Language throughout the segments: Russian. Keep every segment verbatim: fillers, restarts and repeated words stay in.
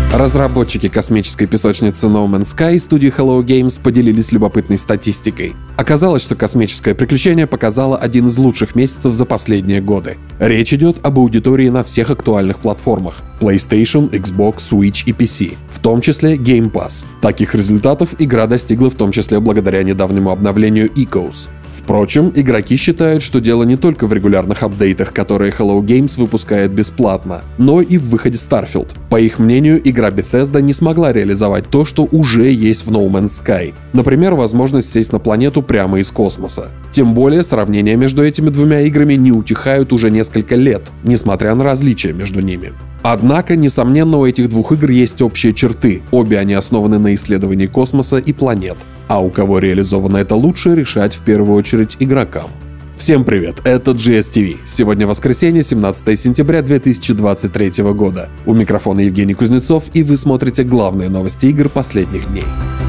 Разработчики космической песочницы No Man's Sky и студии Hello Games поделились любопытной статистикой. Оказалось, что космическое приключение показало один из лучших месяцев за последние годы. Речь идет об аудитории на всех актуальных платформах — PlayStation, Xbox, Switch и пи си, в том числе Game Pass. Таких результатов игра достигла в том числе благодаря недавнему обновлению Echoes. Впрочем, игроки считают, что дело не только в регулярных апдейтах, которые Hello Games выпускает бесплатно, но и в выходе Starfield. По их мнению, игра Bethesda не смогла реализовать то, что уже есть в No Man's Sky. Например, возможность сесть на планету прямо из космоса. Тем более, сравнения между этими двумя играми не утихают уже несколько лет, несмотря на различия между ними. Однако, несомненно, у этих двух игр есть общие черты. Обе они основаны на исследовании космоса и планет. А у кого реализовано это лучше, решать в первую очередь игрокам. Всем привет, это джи эс ти ви. Сегодня воскресенье, семнадцатое сентября две тысячи двадцать третьего года. У микрофона Евгений Кузнецов, и вы смотрите главные новости игр последних дней.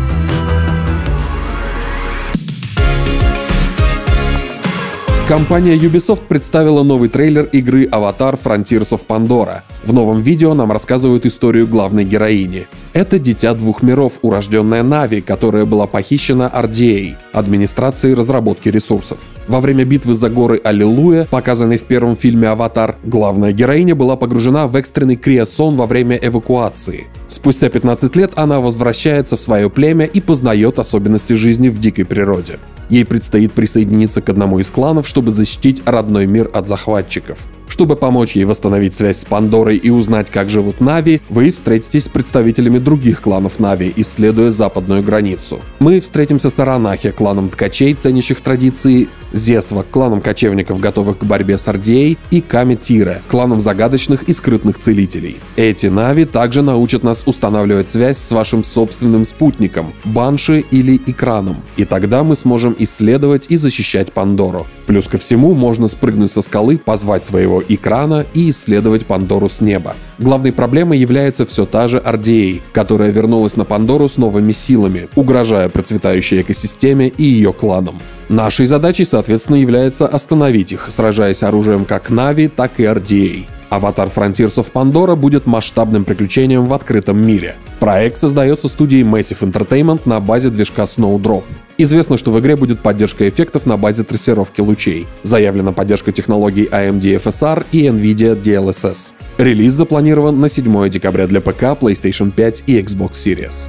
Компания Ubisoft представила новый трейлер игры Avatar: Frontiers of Pandora. В новом видео нам рассказывают историю главной героини. Это дитя двух миров, урожденная Нави, которая была похищена ар ди эй, администрацией разработки ресурсов. Во время битвы за горы Аллилуйя, показанной в первом фильме «Аватар», главная героиня была погружена в экстренный криосон во время эвакуации. Спустя пятнадцать лет она возвращается в свое племя и познает особенности жизни в дикой природе. Ей предстоит присоединиться к одному из кланов, чтобы защитить родной мир от захватчиков. Чтобы помочь ей восстановить связь с Пандорой и узнать, как живут Нави, вы встретитесь с представителями других кланов Нави, исследуя западную границу. Мы встретимся с Аранахи, кланом ткачей, ценящих традиции, Зесва, кланом кочевников, готовых к борьбе с ар ди эй, и Ками-Тире, кланом загадочных и скрытных целителей. Эти Нави также научат нас устанавливать связь с вашим собственным спутником, Банши или Экраном, и тогда мы сможем исследовать и защищать Пандору. Плюс ко всему, можно спрыгнуть со скалы, позвать своего Экрана и исследовать Пандору с неба. Главной проблемой является все та же ар ди эй, которая вернулась на Пандору с новыми силами, угрожая процветающей экосистеме и ее кланам. Нашей задачей, соответственно, является остановить их, сражаясь оружием как Нави, так и ар ди эй. Avatar: Frontiers of Pandora будет масштабным приключением в открытом мире. Проект создается студией Massive Entertainment на базе движка Snowdrop. Известно, что в игре будет поддержка эффектов на базе трассировки лучей. Заявлена поддержка технологий эй эм ди эф эс ар и NVIDIA ди эл эс эс. Релиз запланирован на седьмое декабря для ПК, PlayStation пять и Xbox Series.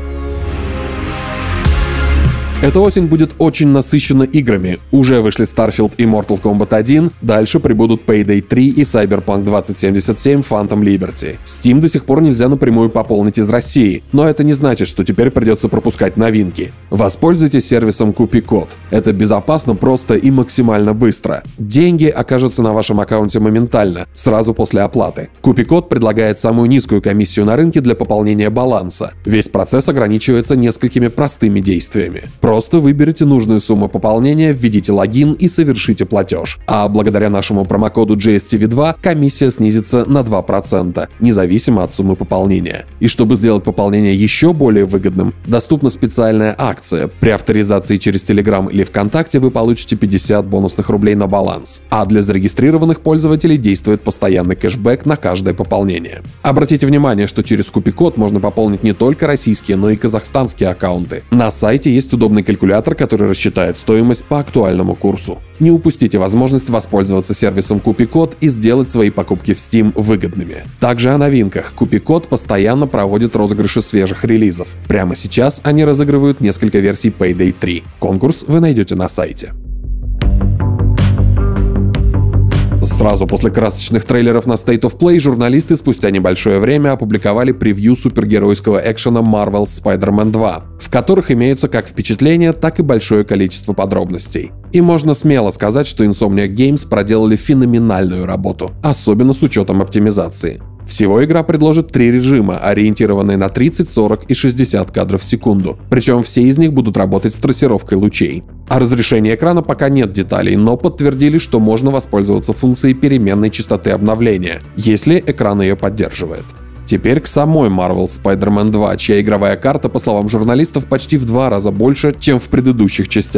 Эта осень будет очень насыщена играми. Уже вышли Starfield и Mortal Kombat один, дальше прибудут Payday три и Cyberpunk двадцать семьдесят семь Phantom Liberty. Steam до сих пор нельзя напрямую пополнить из России, но это не значит, что теперь придется пропускать новинки. Воспользуйтесь сервисом Купи-Код. Это безопасно, просто и максимально быстро. Деньги окажутся на вашем аккаунте моментально, сразу после оплаты. Купи-Код предлагает самую низкую комиссию на рынке для пополнения баланса. Весь процесс ограничивается несколькими простыми действиями. Просто выберите нужную сумму пополнения, введите логин и совершите платеж. А благодаря нашему промокоду джи эс ти ви два комиссия снизится на два процента, независимо от суммы пополнения. И чтобы сделать пополнение еще более выгодным, доступна специальная акция. При авторизации через Telegram или ВКонтакте вы получите пятьдесят бонусных рублей на баланс. А для зарегистрированных пользователей действует постоянный кэшбэк на каждое пополнение. Обратите внимание, что через Купи-Код можно пополнить не только российские, но и казахстанские аккаунты. На сайте есть удобный калькулятор, который рассчитает стоимость по актуальному курсу. Не упустите возможность воспользоваться сервисом Купи-Код и сделать свои покупки в Steam выгодными. Также о новинках. Купи-Код постоянно проводит розыгрыши свежих релизов. Прямо сейчас они разыгрывают несколько версий Payday три. Конкурс вы найдете на сайте. Сразу после красочных трейлеров на State of Play журналисты спустя небольшое время опубликовали превью супергеройского экшена Marvel's Spider-Man два, в которых имеются как впечатления, так и большое количество подробностей. И можно смело сказать, что Insomniac Games проделали феноменальную работу, особенно с учетом оптимизации. Всего игра предложит три режима, ориентированные на тридцать, сорок и шестьдесят кадров в секунду, причем все из них будут работать с трассировкой лучей. О разрешении экрана пока нет деталей, но подтвердили, что можно воспользоваться функцией переменной частоты обновления, если экран ее поддерживает. Теперь к самой Marvel's Spider-Man два, чья игровая карта, по словам журналистов, почти в два раза больше, чем в предыдущих частях.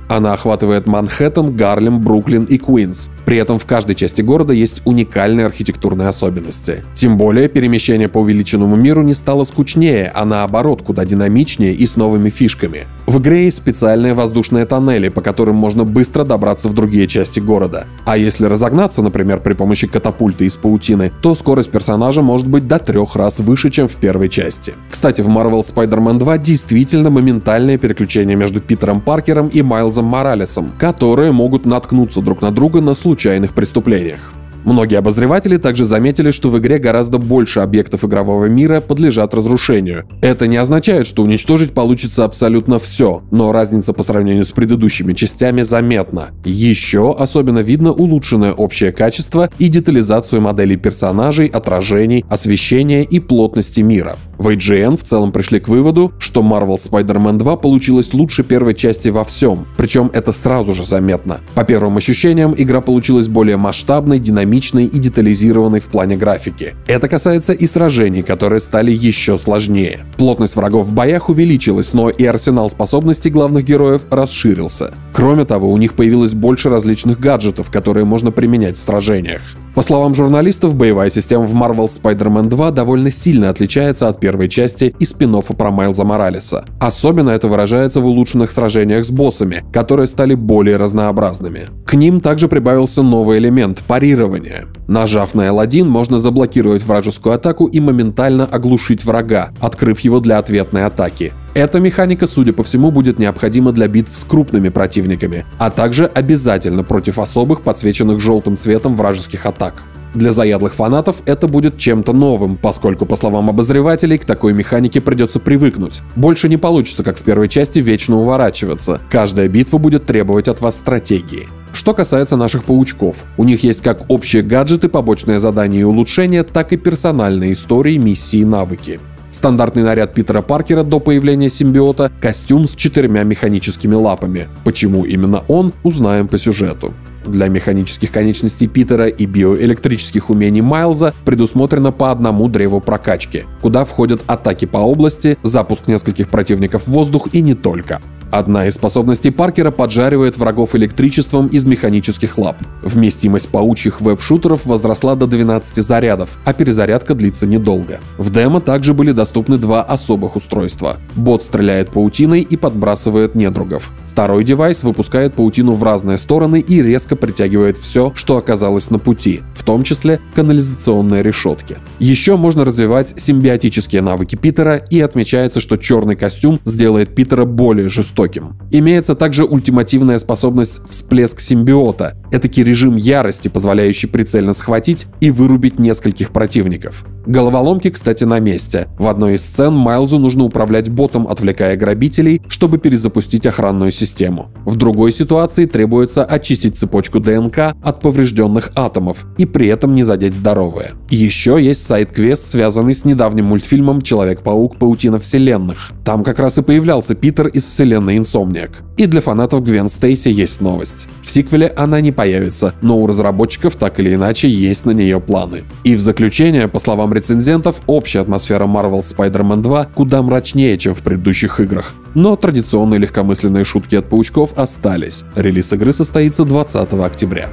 Она охватывает Манхэттен, Гарлем, Бруклин и Куинс. При этом в каждой части города есть уникальные архитектурные особенности. Тем более, перемещение по увеличенному миру не стало скучнее, а наоборот, куда динамичнее и с новыми фишками. В игре есть специальные воздушные тоннели, по которым можно быстро добраться в другие части города. А если разогнаться, например, при помощи катапульты из паутины, то скорость персонажа может быть до трех раз выше, чем в первой части. Кстати, в Marvel Spider-Man два действительно моментальное переключение между Питером Паркером и Майлзом Моралесом, которые могут наткнуться друг на друга на случайных преступлениях. Многие обозреватели также заметили, что в игре гораздо больше объектов игрового мира подлежат разрушению. Это не означает, что уничтожить получится абсолютно все, но разница по сравнению с предыдущими частями заметна. Еще особенно видно улучшенное общее качество и детализацию моделей персонажей, отражений, освещения и плотности мира. В ай джи эн в целом пришли к выводу, что Marvel Spider-Man два получилась лучше первой части во всем, причем это сразу же заметно. По первым ощущениям, игра получилась более масштабной, динамичной и детализированной в плане графики. Это касается и сражений, которые стали еще сложнее. Плотность врагов в боях увеличилась, но и арсенал способностей главных героев расширился. Кроме того, у них появилось больше различных гаджетов, которые можно применять в сражениях. По словам журналистов, боевая система в Marvel Spider-Man два довольно сильно отличается от первой части и спин-оффа про Майлза Моралеса. Особенно это выражается в улучшенных сражениях с боссами, которые стали более разнообразными. К ним также прибавился новый элемент – парирование. Нажав на эл один, можно заблокировать вражескую атаку и моментально оглушить врага, открыв его для ответной атаки. Эта механика, судя по всему, будет необходима для битв с крупными противниками, а также обязательно против особых, подсвеченных желтым цветом вражеских атак. Для заядлых фанатов это будет чем-то новым, поскольку, по словам обозревателей, к такой механике придется привыкнуть. Больше не получится, как в первой части, вечно уворачиваться. Каждая битва будет требовать от вас стратегии. Что касается наших паучков, у них есть как общие гаджеты, побочные задания и улучшения, так и персональные истории, миссии и навыки. Стандартный наряд Питера Паркера до появления симбиота – костюм с четырьмя механическими лапами. Почему именно он, узнаем по сюжету. Для механических конечностей Питера и биоэлектрических умений Майлза предусмотрено по одному древу прокачки, куда входят атаки по области, запуск нескольких противников в воздух и не только. Одна из способностей Паркера поджаривает врагов электричеством из механических лап. Вместимость паучьих веб-шутеров возросла до двенадцати зарядов, а перезарядка длится недолго. В демо также были доступны два особых устройства. Бот стреляет паутиной и подбрасывает недругов. Второй девайс выпускает паутину в разные стороны и резко притягивает все, что оказалось на пути, в том числе канализационные решетки. Еще можно развивать симбиотические навыки Питера, и отмечается, что черный костюм сделает Питера более жестоким. Имеется также ультимативная способность всплеск симбиота, этакий режим ярости, позволяющий прицельно схватить и вырубить нескольких противников. Головоломки, кстати, на месте. В одной из сцен Майлзу нужно управлять ботом, отвлекая грабителей, чтобы перезапустить охранную систему. В другой ситуации требуется очистить цепочку ДНК от поврежденных атомов и при этом не задеть здоровые. Еще есть сайд-квест, связанный с недавним мультфильмом «Человек-паук. Паутина вселенных». Там как раз и появлялся Питер из вселенной Инсомниак. И для фанатов Гвен Стейси есть новость. В сиквеле она не появится, но у разработчиков так или иначе есть на нее планы. И в заключение, по словам рецензентов, общая атмосфера Marvel Spider-Man два куда мрачнее, чем в предыдущих играх. Но традиционные легкомысленные шутки от паучков остались. Релиз игры состоится двадцатого октября.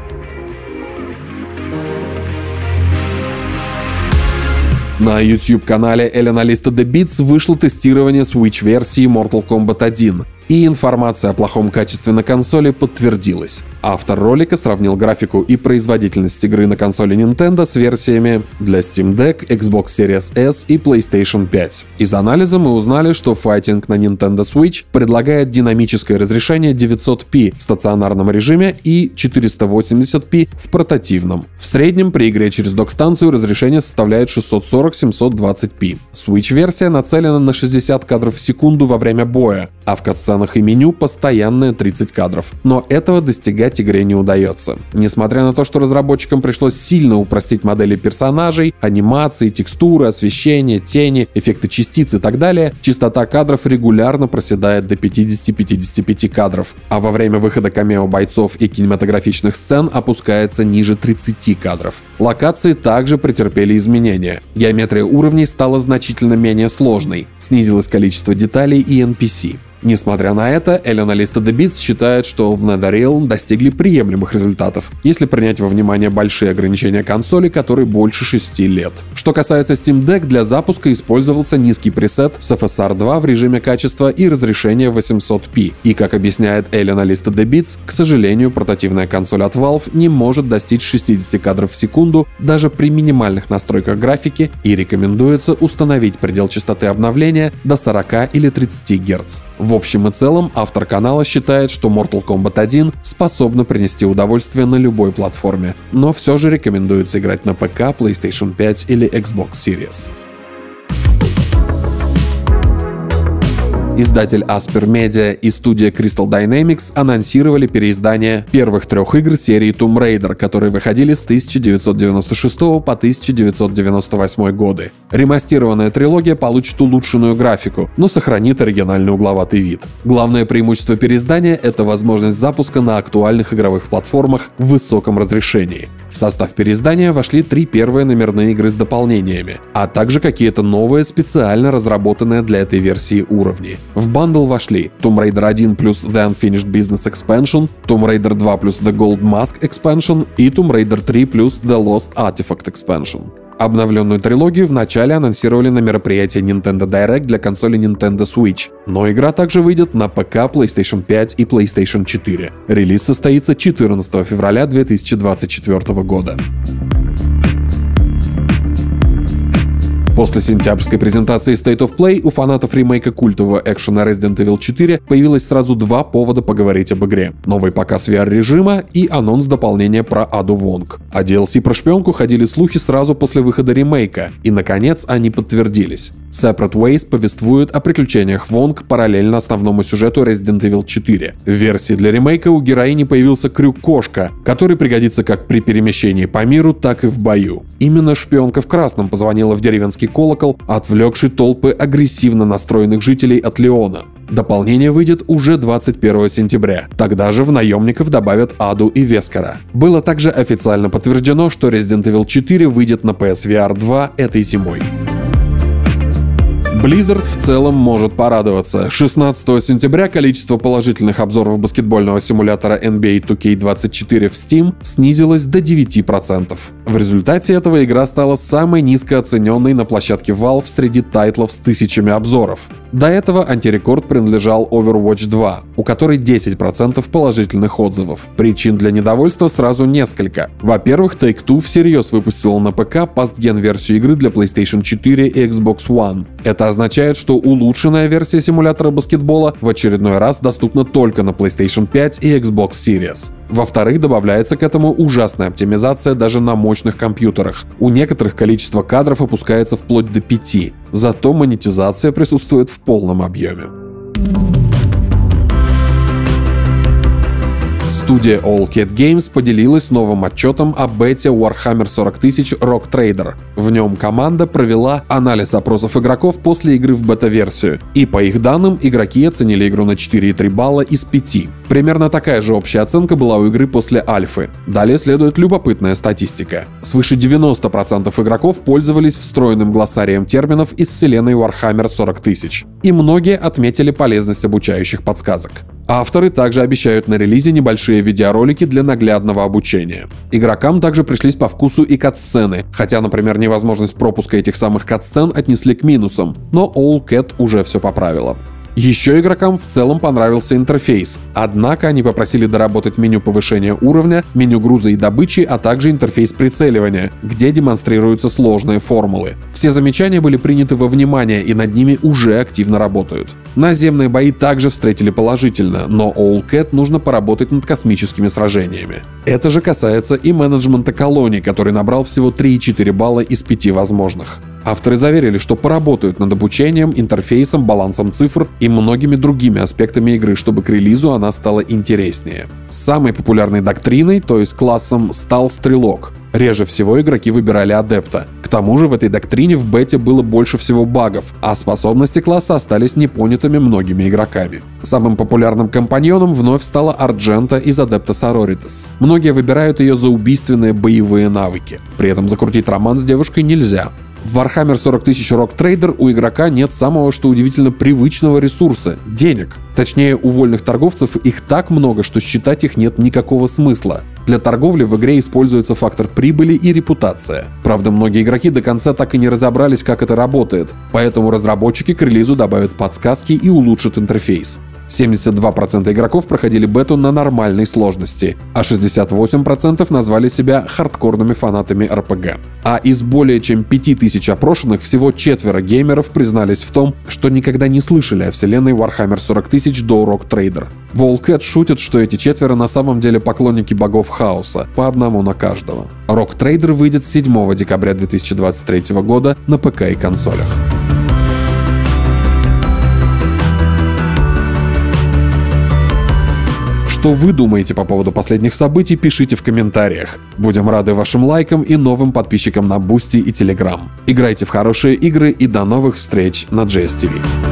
На YouTube-канале Эллиналиста The Beats вышло тестирование Switch-версии Mortal Kombat один. И информация о плохом качестве на консоли подтвердилась. Автор ролика сравнил графику и производительность игры на консоли Nintendo с версиями для Steam Deck, Xbox Series S и PlayStation пять. Из анализа мы узнали, что файтинг на Nintendo Switch предлагает динамическое разрешение девятьсот пи в стационарном режиме и четыреста восемьдесят пи в портативном. В среднем при игре через док-станцию разрешение составляет шестьсот сорок — семьсот двадцать пи. Switch-версия нацелена на шестьдесят кадров в секунду во время боя, а в катсценах и меню постоянные тридцать кадров. Но этого достигать игре не удается. Несмотря на то, что разработчикам пришлось сильно упростить модели персонажей, анимации, текстуры, освещение, тени, эффекты частиц и так далее, частота кадров регулярно проседает до пятидесяти — пятидесяти пяти кадров, а во время выхода камео бойцов и кинематографичных сцен опускается ниже тридцати кадров. Локации также претерпели изменения. Геометрия уровней стала значительно менее сложной, снизилось количество деталей и эн пи си. Несмотря на это, эль-аналисты The Bits считают, что в NetherRealm достигли приемлемых результатов, если принять во внимание большие ограничения консоли, которой больше шести лет. Что касается Steam Deck, для запуска использовался низкий пресет с эф эс ар два в режиме качества и разрешения восемьсот пи. И, как объясняет эль-аналисты The Bits, к сожалению, портативная консоль от Valve не может достичь шестидесяти кадров в секунду даже при минимальных настройках графики, и рекомендуется установить предел частоты обновления до сорока или тридцати герц. В общем и целом, автор канала считает, что Mortal Kombat один способна принести удовольствие на любой платформе, но все же рекомендуется играть на ПК, PlayStation пять или Xbox Series. Издатель Asper Media и студия Crystal Dynamics анонсировали переиздание первых трех игр серии Tomb Raider, которые выходили с тысяча девятьсот девяносто шестого по тысяча девятьсот девяносто восьмой годы. Ремастированная трилогия получит улучшенную графику, но сохранит оригинальный угловатый вид. Главное преимущество переиздания — это возможность запуска на актуальных игровых платформах в высоком разрешении. В состав переиздания вошли три первые номерные игры с дополнениями, а также какие-то новые, специально разработанные для этой версии уровни. В бандл вошли Tomb Raider один плюс The Unfinished Business Expansion, Tomb Raider два плюс The Gold Mask Expansion и Tomb Raider три плюс The Lost Artifact Expansion. Обновленную трилогию вначале анонсировали на мероприятии Nintendo Direct для консоли Nintendo Switch, но игра также выйдет на ПК, PlayStation пять и PlayStation четыре. Релиз состоится четырнадцатого февраля две тысячи двадцать четвёртого года. После сентябрьской презентации State of Play у фанатов ремейка культового экшена Resident Evil четыре появилось сразу два повода поговорить об игре. Новый показ ви ар-режима и анонс дополнения про Аду Вонг. О ди эл си про шпионку ходили слухи сразу после выхода ремейка, и наконец они подтвердились. Separate Ways повествует о приключениях Вонг параллельно основному сюжету Resident Evil четыре. В версии для ремейка у героини появился крюк-кошка, который пригодится как при перемещении по миру, так и в бою. Именно шпионка в красном позвонила в деревенский колокол, отвлекший толпы агрессивно настроенных жителей от Леона. Дополнение выйдет уже двадцать первого сентября. Тогда же в наемников добавят Аду и Вескара. Было также официально подтверждено, что Resident Evil четыре выйдет на пи эс ви ар два этой зимой. Blizzard в целом может порадоваться. шестнадцатого сентября количество положительных обзоров баскетбольного симулятора эн би эй ту кей двадцать четыре в Steam снизилось до девяти процентов. В результате этого игра стала самой низкооцененной на площадке Valve среди тайтлов с тысячами обзоров. До этого антирекорд принадлежал Overwatch два, у которой десять процентов положительных отзывов. Причин для недовольства сразу несколько. Во-первых, Take-Two всерьез выпустила на ПК пастген-версию игры для PlayStation четыре и Xbox One. Это означает, что улучшенная версия симулятора баскетбола в очередной раз доступна только на PlayStation пять и Xbox Series. Во-вторых, добавляется к этому ужасная оптимизация даже на мощных компьютерах. У некоторых количество кадров опускается вплоть до пяти, зато монетизация присутствует в полном объеме. Студия All Cat Games поделилась новым отчетом о бете Warhammer сорок тысяч Rogue Trader. В нем команда провела анализ опросов игроков после игры в бета-версию, и по их данным игроки оценили игру на четыре и три балла из пяти. Примерно такая же общая оценка была у игры после альфы. Далее следует любопытная статистика. Свыше девяноста процентов игроков пользовались встроенным глоссарием терминов из вселенной Warhammer сорок тысяч, и многие отметили полезность обучающих подсказок. Авторы также обещают на релизе небольшие видеоролики для наглядного обучения. Игрокам также пришлись по вкусу и катсцены, хотя, например, невозможность пропуска этих самых катсцен отнесли к минусам, но All Cat уже все поправила. Еще игрокам в целом понравился интерфейс, однако они попросили доработать меню повышения уровня, меню груза и добычи, а также интерфейс прицеливания, где демонстрируются сложные формулы. Все замечания были приняты во внимание и над ними уже активно работают. Наземные бои также встретили положительно, но All Cat нужно поработать над космическими сражениями. Это же касается и менеджмента колоний, который набрал всего три и четыре балла из пяти возможных. Авторы заверили, что поработают над обучением, интерфейсом, балансом цифр и многими другими аспектами игры, чтобы к релизу она стала интереснее. Самой популярной доктриной, то есть классом, стал Стрелок. Реже всего игроки выбирали Адепта. К тому же в этой доктрине в бете было больше всего багов, а способности класса остались непонятыми многими игроками. Самым популярным компаньоном вновь стала Арджента из Адепта Sororitas. Многие выбирают ее за убийственные боевые навыки. При этом закрутить роман с девушкой нельзя. В Warhammer сорок тысяч Rogue Trader у игрока нет самого, что удивительно, привычного ресурса — денег. Точнее, у вольных торговцев их так много, что считать их нет никакого смысла. Для торговли в игре используется фактор прибыли и репутация. Правда, многие игроки до конца так и не разобрались, как это работает, поэтому разработчики к релизу добавят подсказки и улучшат интерфейс. семьдесят два процента игроков проходили бету на нормальной сложности, а шестьдесят восемь процентов назвали себя хардкорными фанатами эр пи джи. А из более чем пяти тысяч опрошенных всего четверо геймеров признались в том, что никогда не слышали о вселенной Warhammer сорок тысяч до Rogue Trader. Wallcat шутит, что эти четверо на самом деле поклонники богов хаоса, по одному на каждого. Rogue Trader выйдет седьмого декабря две тысячи двадцать третьего года на ПК и консолях. Что вы думаете по поводу последних событий, пишите в комментариях. Будем рады вашим лайкам и новым подписчикам на Boosty и Telegram. Играйте в хорошие игры и до новых встреч на джей эс ти ви.